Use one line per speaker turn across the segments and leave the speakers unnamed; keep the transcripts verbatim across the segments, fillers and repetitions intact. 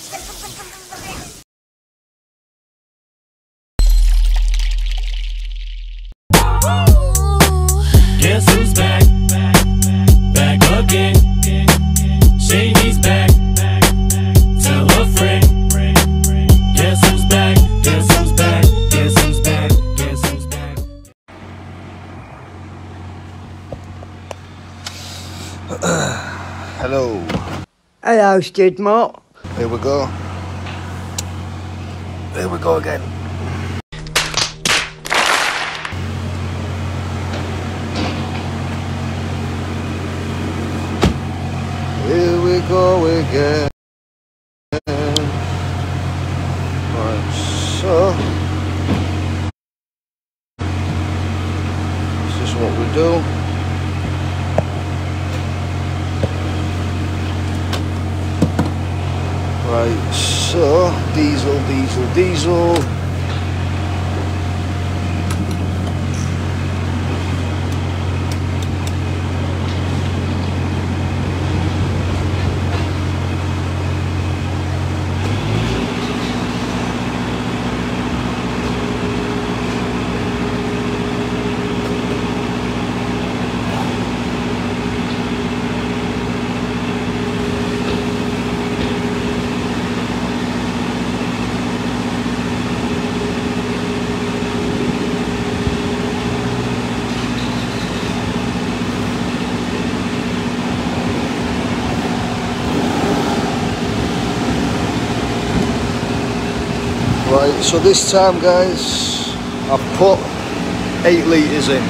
Guess who's back? Back again. Shady's back. Tell a friend. Guess who's back? Guess who's back? Guess who's back? Guess who's back?
Hello.
Hello, Stidmore.
Here we go. Here we go again. Here we go again. Right, so this is what we do. Right, so diesel, diesel, diesel. Right, so this time, guys, I've put eight litres in.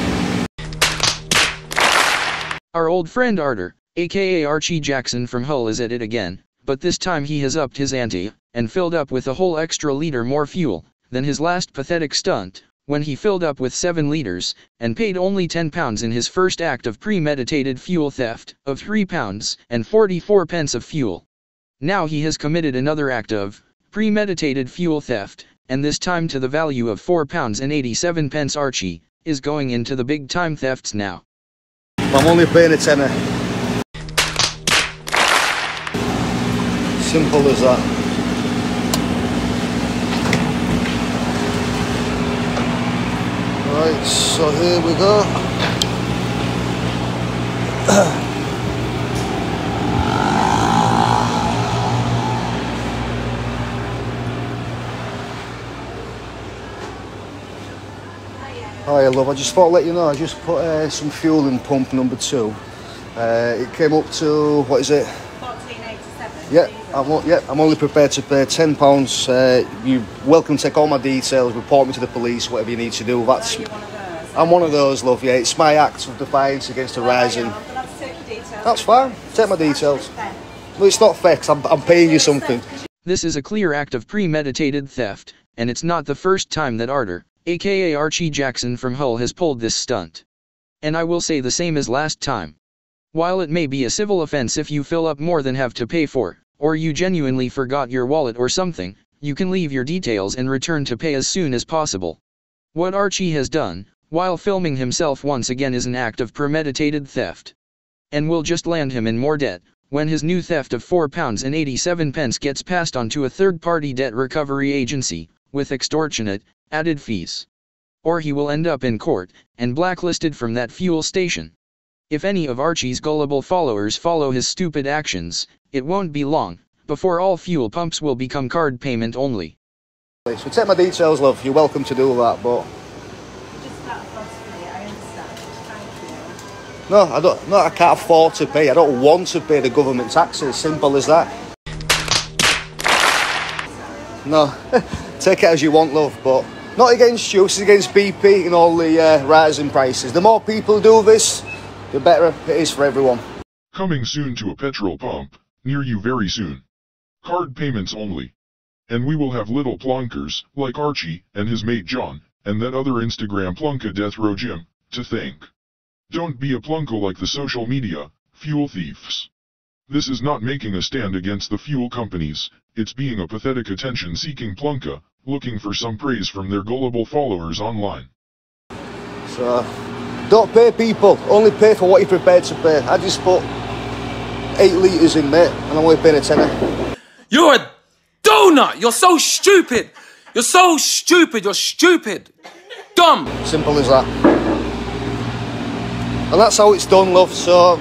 Our old friend Arter, aka Archie Jackson from Hull, is at it again, but this time he has upped his ante, and filled up with a whole extra litre more fuel than his last pathetic stunt, when he filled up with seven litres, and paid only ten pounds in his first act of premeditated fuel theft, of three pounds and forty-four pence of fuel. Now he has committed another act of premeditated fuel theft, and this time to the value of four pounds and eighty-seven pence. Archie is going into the big time thefts now.
I'm only paying a tenner. Simple as that. Right, so here we go. Hiya love, I just thought I'd let you know, I just put uh, some fuel in pump number two. Uh, it came up to, what is it?
fourteen eighty-seven.
Yeah, I'm, yeah, I'm only prepared to pay ten pounds. Uh, you're welcome to take all my details, report me to the police, whatever you need to do. That's,
You're one of those.
I'm one of those, love, yeah. It's my act of defiance against the rising.
Let's take your details.
That's fine, take my details. No, it's not fair, 'cause I'm, I'm paying you something.
This is a clear act of premeditated theft, and it's not the first time that Arter, aka Archie Jackson from Hull, has pulled this stunt. And I will say the same as last time. While it may be a civil offense if you fill up more than have to pay for, or you genuinely forgot your wallet or something, you can leave your details and return to pay as soon as possible. What Archie has done, while filming himself once again, is an act of premeditated theft. And will just land him in more debt, when his new theft of four pounds and eighty-seven pence gets passed on to a third-party debt recovery agency, with extortionate, added fees. Or he will end up in court, and blacklisted from that fuel station. If any of Archie's gullible followers follow his stupid actions, it won't be long before all fuel pumps will become card payment only.
So take my details, love, you're welcome to do that, but...
Just that possibly, I understand. Thank you.
No, I don't, no, I can't afford to pay, I don't want to pay the government taxes, simple as that. No, take it as you want, love, but not against you, it's against B P and all the uh, rising prices. The more people do this, the better it is for everyone.
Coming soon to a petrol pump, near you very soon. Card payments only. And we will have little plunkers, like Archie, and his mate John, and that other Instagram plunka Death Row Jim, to thank. Don't be a plunko like the social media, fuel thieves. This is not making a stand against the fuel companies, it's being a pathetic attention-seeking plunka, looking for some praise from their gullible followers online.
So, don't pay people, only pay for what you're prepared to pay. I just put eight litres in, mate, and I'm only paying a tenner.
You're a
donut. You're so stupid. You're so stupid. You're stupid. Dumb.
Simple as that. And that's how it's done, love. So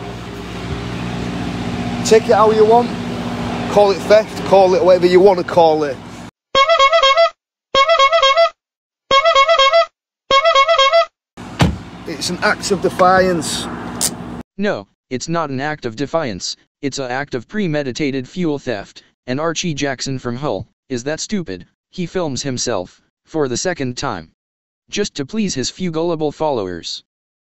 take it how you want. Call it theft, call it whatever you want to call it. It's an act of defiance.
No, it's not an act of defiance, it's an act of premeditated fuel theft, and Archie Jackson from Hull is that stupid, he films himself, for the second time. Just to please his few gullible followers.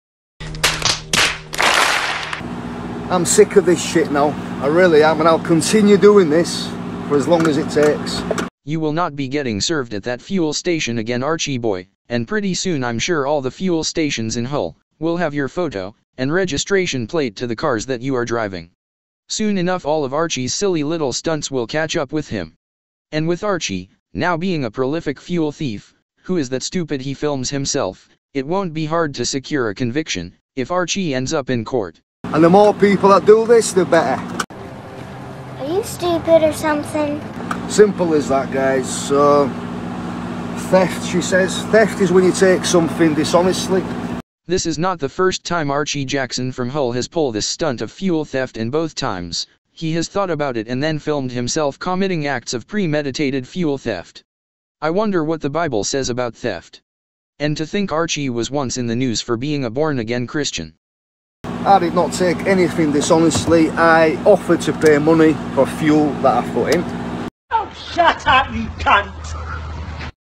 I'm sick of this shit now, I really am, and I'll continue doing this for as long as it takes.
You will not be getting served at that fuel station again, Archie boy, and pretty soon I'm sure all the fuel stations in Hull will have your photo and registration plate to the cars that you are driving. Soon enough all of Archie's silly little stunts will catch up with him. And with Archie, now being a prolific fuel thief, who is that stupid he films himself, it won't be hard to secure a conviction if Archie ends up in court.
And the more people that do this, the better.
Are you stupid or something?
Simple as that, guys. So, theft, she says. Theft is when you take something dishonestly.
This is not the first time Archie Jackson from Hull has pulled this stunt of fuel theft, and both times, he has thought about it and then filmed himself committing acts of premeditated fuel theft. I wonder what the Bible says about theft. And to think Archie was once in the news for being a born-again Christian.
I did not take anything dishonestly. I offered to pay money for fuel that I put in.
Oh, shut up, you cunt!